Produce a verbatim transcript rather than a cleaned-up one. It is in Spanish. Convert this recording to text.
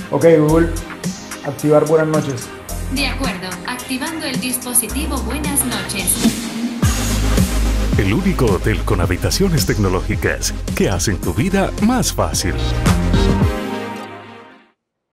Ok, Google, activar buenas noches. De acuerdo, activando el dispositivo Buenas noches. El único hotel con habitaciones tecnológicas que hacen tu vida más fácil.